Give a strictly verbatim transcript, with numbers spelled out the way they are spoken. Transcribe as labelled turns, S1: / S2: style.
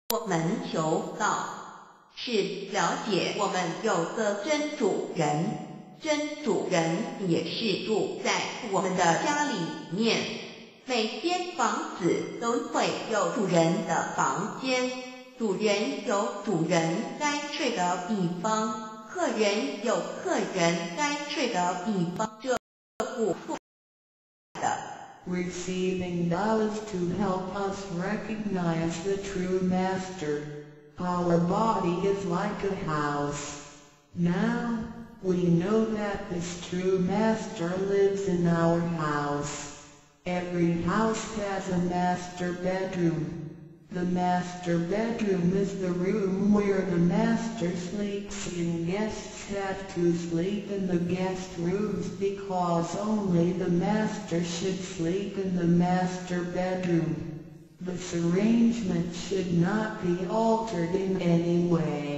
S1: 我们求告，是了解我们有个真主人，真主人也是住在我们的家里面。每间房子都会有主人的房间，主人有主人该睡的地方，客人有客人该睡的地方，这不错的。
S2: Receiving those to help us recognize the true Master. Our body is like a house. Now, we know that this true Master lives in our house. Every house has a master bedroom. The master bedroom is the room where the master sleeps and guests have to sleep in the guest rooms because only the master should sleep in the master bedroom. This arrangement should not be altered in any way.